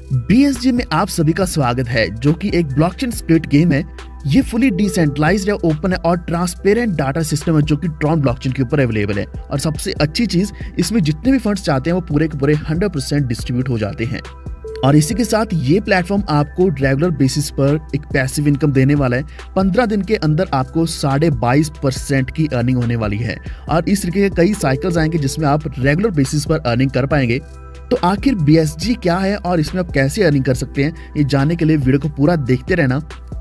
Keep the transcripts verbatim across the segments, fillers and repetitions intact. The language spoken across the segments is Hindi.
बीएसजी में आप सभी का स्वागत है, जो कि एक ब्लॉकचेन स्प्लिट गेम है। ये फुली डिसेंट्रलाइज्ड है, ओपन है और ट्रांसपेरेंट डाटा सिस्टम है जो कि ट्रॉन ब्लॉकचेन के ऊपर अवेलेबल है। और सबसे अच्छी चीज, इसमें जितने भी फंड्स चाहते हैं वो पूरे के पूरे हंड्रेड परसेंट डिस्ट्रीब्यूट हो जाते हैं। और इसी के साथ ये प्लेटफॉर्म आपको रेगुलर बेसिस पर एक पैसिव इनकम देने वाला है। पंद्रह दिन के अंदर आपको साढ़े बाईस परसेंट की अर्निंग होने वाली है। और इस तरीके के कई साइकिल्स आएंगे जिसमें आप रेगुलर बेसिस पर अर्निंग कर पाएंगे। तो आखिर बीएसजी क्या है और इसमें आप कैसे अर्निंग कर सकते हैं, ये जानने के लिए वीडियो को पूरा देखते रहना।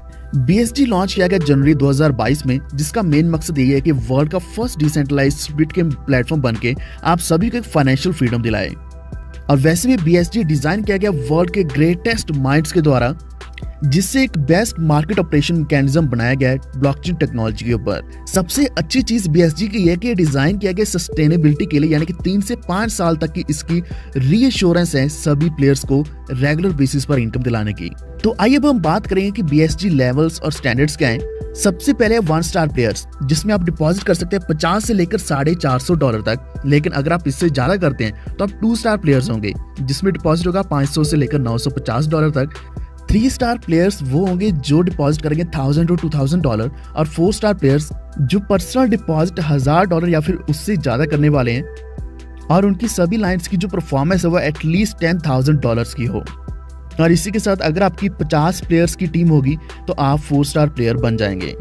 बीएसजी लॉन्च किया गया जनवरी दो हज़ार बाईस में, जिसका मेन मकसद ये है कि वर्ल्ड का first decentralised split game platform बनके आप सभी को एक फाइनेंशियल फ्रीडम दिलाए। और वैसे भी बीएसजी डिजाइन किया गया वर्ल्ड के ग्रेटेस्ट माइंड्स के द्वारा, जिससे एक बेस्ट मार्केट ऑपरेशन मैकेनिज्म बनाया गया है ब्लॉकचेन टेक्नोलॉजी के ऊपर। सबसे अच्छी चीज बीएसजी की है कि डिजाइन किया गया सस्टेनेबिलिटी के लिए, यानी कि तीन से पांच साल तक की इसकी रीअश्योरेंस है सभी प्लेयर्स को रेगुलर बेसिस पर इनकम दिलाने की। तो आइए अब हम बात करेंगे कि बीएसजी लेवल्स और स्टैंडर्ड्स क्या हैं। सबसे पहले वन स्टार प्लेयर्स, जिसमें आप डिपॉजिट कर सकते हैं पचास से लेकर साढ़े चार सौ डॉलर तक। लेकिन अगर आप इससे ज्यादा करते हैं तो आप टू स्टार प्लेयर्स होंगे, जिसमें डिपॉजिट होगा पाँच सौ से लेकर नौ सौ पचास डॉलर तक। थ्री स्टार प्लेयर्स वो होंगे जो डिपॉजिट करेंगे thousand two two thousand dollar. और फोर स्टार प्लेयर्स जो पर्सनल डिपॉजिट हजार डॉलर या फिर उससे ज्यादा करने वाले हैं, और उनकी सभी लाइन्स की जो परफॉर्मेंस है वो एटलीस्ट टेन थाउजेंड डॉलर की हो। और इसी के साथ अगर आपकी पचास प्लेयर्स की टीम होगी तो आप फोर स्टार प्लेयर बन जाएंगे।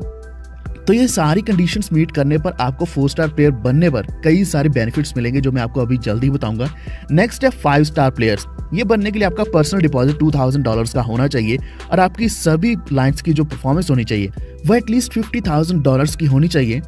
तो ये सारी कंडीशंस मीट करने पर आपको फोर स्टार प्लेयर बनने पर कई सारे बेनिफिट्स मिलेंगे, जो मैं आपको अभी जल्दी बताऊंगा। नेक्स्ट है फाइव स्टार प्लेयर्स। ये बनने के लिए आपका personal deposit two thousand dollars का होना चाहिए और आपकी सभी लाइन्स की जो परफॉर्मेंस होनी चाहिए वो एटलीस्ट फिफ्टी थाउजेंड डॉलर्स की होनी चाहिए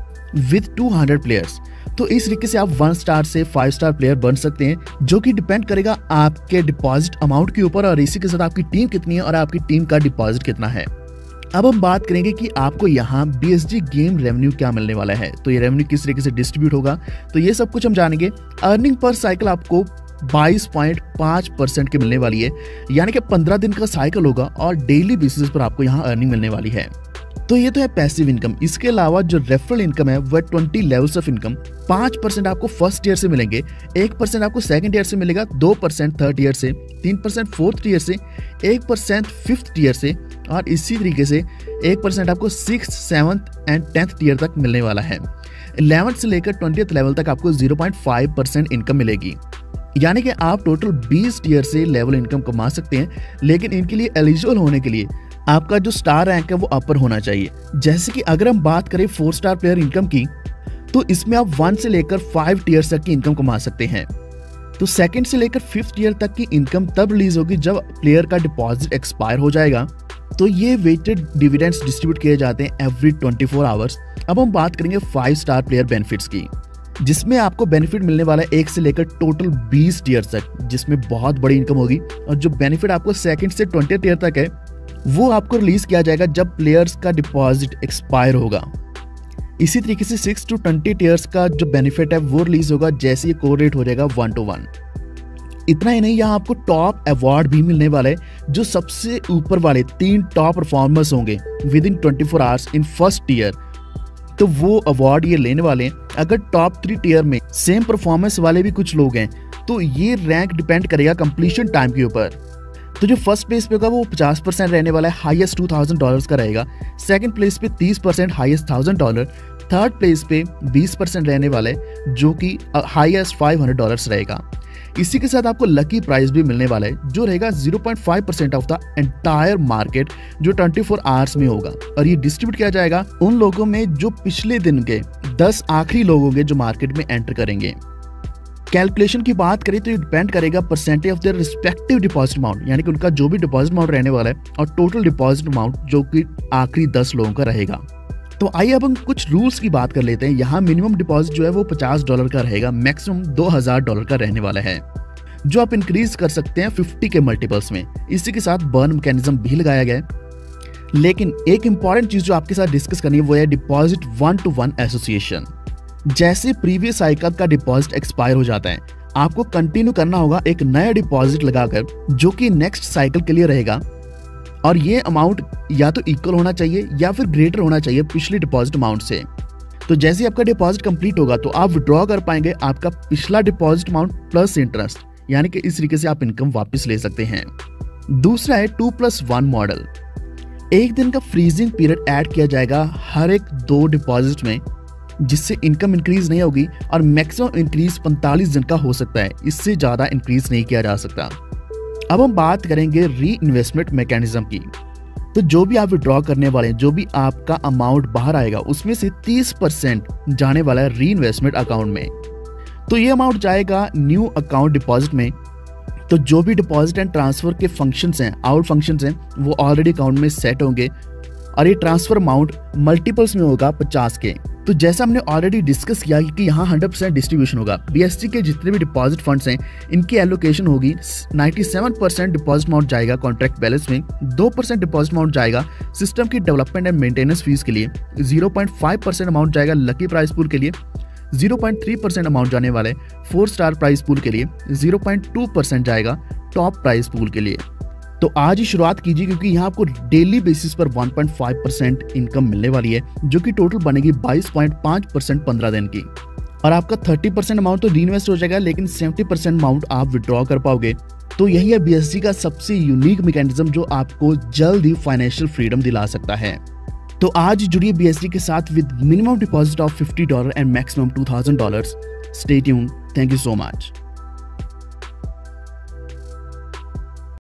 विद टू हंड्रेड प्लेयर्स। तो इस तरीके से आप वन स्टार से फाइव स्टार प्लेयर बन सकते हैं, जो कि डिपेंड करेगा आपके डिपॉजिट अमाउंट के ऊपर और इसी के साथ आपकी टीम कितनी है और आपकी टीम का डिपॉजिट कितना है। अब हम बात करेंगे कि आपको यहाँ बीएसजी गेम रेवेन्यू क्या मिलने वाला है। तो ये रेवेन्यू किस तरीके से डिस्ट्रीब्यूट होगा, तो ये सब कुछ हम जानेंगे। अर्निंग पर साइकिल आपको बाईस पॉइंट पाँच परसेंट की मिलने वाली है, यानी कि पंद्रह दिन का साइकिल होगा और डेली बेसिस पर आपको यहाँ अर्निंग मिलने वाली है। तो ये तो है पैसिव इनकम। इसके अलावा जो रेफरल इनकम है वह ट्वेंटी लेवल्स ऑफ इनकम। पाँच परसेंट आपको फर्स्ट ईयर से मिलेंगे, एक परसेंट आपको सेकंड ईयर से मिलेगा, दो परसेंट थर्ड ईयर से, तीन परसेंट फोर्थ ईयर से, एक परसेंट फिफ्थ ईयर से, और इसी तरीके से एक परसेंट आपको six seventh and tenth year तक मिलने वाला है। इलेवेंथ से लेकर ट्वेंटियथ लेवल तक आपको zero point five percent income मिलेगी, यानी कि आप टोटल बीस ईयर से लेवल इनकम कमा सकते हैं। लेकिन इनके लिए एलिजिबल होने के लिए आपका जो स्टार रैंक है वो अपर होना चाहिए। जैसे कि अगर हम बात करें फोर स्टार प्लेयर इनकम की, तो इसमें आप वन से लेकर फाइव टीयर तक की इनकम कमा सकते हैं। तो सेकंड से लेकर फिफ्थ ईयर तक की इनकम तब रिलीज होगी जब प्लेयर का डिपॉजिट एक्सपायर हो जाएगा। तो ये वेटेड डिविडेंड्स डिस्ट्रीब्यूट किए जाते हैं एवरी ट्वेंटी फोर आवर्स। अब हम बात करेंगे फाइव स्टार प्लेयर बेनिफिट्स की, जिसमें आपको बेनिफिट मिलने वाला है एक से लेकर टोटल बीस टीयर तक, जिसमें बहुत बड़ी इनकम होगी। और जो बेनिफिट आपको सेकंड से ट्वेंटी टीयर तक है वो आपको रिलीज किया जाएगा जब प्लेयर्स का डिपॉजिट एक्सपायर होगा। इसी तरीके से सिक्स टू ट्वेंटी टीयर्स का जो बेनिफिट है वो रिलीज होगा जैसे ये कोरिलेट हो जाएगा वन टू वन। इतना ही नहीं, यहाँ आपको टॉप अवार्ड भी मिलने वाला है। जो सबसे ऊपर वाले तीन टॉप परफॉर्मर्स होंगे within twenty four hours in first year, तो वो अवार्ड ये लेने वाले हैं। अगर टॉप थ्री टीयर में सेम परफॉर्मेंस वाले भी कुछ लोग हैं तो ये रैंक डिपेंड करेगा कंप्लीशन टाइम के ऊपर। तो जो फर्स्ट प्लेस पे होगा वो पचास परसेंट रहने वाला है, हाईएस्ट टू थाउजेंड डॉलर्स का रहेगा। सेकंड प्लेस पे तीस percent, highest thousand dollar. Third place पे बीस परसेंट रहने वाला है, जो कि हाईएस्ट फाइव हंड्रेड डॉलर्स रहेगा। इसी के साथ आपको लकी प्राइस भी मिलने वाला है, जो रहेगा zero point five percent of the entire market, जो ट्वेंटी फोर आवर्स में होगा। और ये डिस्ट्रीब्यूट किया जाएगा उन लोगों में जो पिछले दिन के दस आखिरी लोग होंगे जो मार्केट में एंटर करेंगे। कैलकुलेशन की बात करें तो ये डिपेंड करेगा percentage of their respective deposit amount, यानी कि उनका जो भी डिपॉजिट अमाउंट रहने वाला है और टोटल डिपॉजिट अमाउंट जो कि आखिरी दस लोगों का रहेगा। तो आइए अब हम कुछ रूल्स की बात कर लेते हैं। यहाँ मिनिमम डिपॉजिट जो है वो पचास डॉलर का रहेगा, मैक्सिमम दो हज़ार डॉलर का रहने वाला है, जो आप इंक्रीज कर सकते हैं फिफ्टी के मल्टीपल्स में। इसी के साथ बर्न मैकेनिज्म भी लगाया गया है। लेकिन एक इंपॉर्टेंट चीज जो आपके साथ डिस्कस करनी है वो है deposit one two one association. जैसे प्रीवियस साइकिल का डिपॉजिट एक्सपायर हो जाता है, आपको कंटिन्यू करना होगा एक नया डिपॉजिट लगाकर, जो कि नेक्स्ट साइकिल के लिए रहेगा। और ये अमाउंट या तो इक्वल होना चाहिए या फिर ग्रेटर होना चाहिए पिछले डिपॉजिट अमाउंट से। तो जैसे ही आपका डिपॉजिट कंप्लीट होगा तो आप विड्रॉ कर पाएंगे आपका पिछला डिपॉजिट अमाउंट प्लस इंटरेस्ट, यानी कि इस तरीके से आप इनकम वापस ले सकते हैं। दूसरा है टू प्लस वन मॉडल। एक दिन का फ्रीजिंग पीरियड ऐड किया जाएगा हर एक दो डिपॉजिट में, जिससे इनकम इंक्रीज नहीं होगी और मैक्सिमम इंक्रीज पैंतालीस दिन का हो सकता है, इससे ज़्यादा इंक्रीज नहीं किया जा सकता। अब हम बात करेंगे री इन्वेस्टमेंट मैकेनिज्म की। तो जो भी आप विड्रॉ करने वाले हैं, जो भी आपका अमाउंट बाहर आएगा, उसमें से तीस परसेंट जाने वाला है री इन्वेस्टमेंट अकाउंट में। तो ये अमाउंट जाएगा न्यू अकाउंट डिपॉजिट में। तो जो भी डिपॉजिट एंड ट्रांसफर के फंक्शंस हैं, आउट फंक्शंस हैं, वो ऑलरेडी अकाउंट में सेट होंगे और ये ट्रांसफर अमाउंट मल्टीपल्स में होगा पचास के। तो जैसा हमने ऑलरेडी डिस्कस किया कि यहाँ हंड्रेड परसेंट डिस्ट्रीब्यूशन होगा। बीएसटी के जितने भी डिपॉजिट फंड्स हैं, इनकी एलोकेशन होगी। सत्तानवे परसेंट डिपॉजिट अमाउंट जाएगा कॉन्ट्रैक्ट बैलेंस में, दो परसेंट डिपॉजिट अमाउंट जाएगा सिस्टम की डेवलपमेंट एंड मेंटेनेंस फीस के लिए, zero point five percent amount जाएगा लकी प्राइस पूल के लिए, zero point three percent amount जाने वाले फोर स्टार प्राइस पूल के लिए, ज़ीरो पॉइंट टू परसेंट जाएगा टॉप प्राइस पूल के लिए। तो आज ही शुरुआत कीजिए, क्योंकि यहाँ आपको डेली बेसिस पर one point five percent income मिलने वाली है, जो कि टोटल बनेगी बाईस पॉइंट पाँच परसेंट पंद्रह दिन की। और आपका तीस परसेंट अमाउंट तो रीइन्वेस्ट हो जाएगा, लेकिन सत्तर परसेंट अमाउंट आप विड्रॉ कर पाओगे। तो यही है बीएसटी का सबसे यूनिक मैकेनिज्म, जो आपको जल्द ही फाइनेंशियल फ्रीडम दिला सकता है। तो आज जुड़िए बीएसटी के साथ with minimum deposit of fifty dollar and maximum two thousand dollar. Stay tuned. Thank you so much.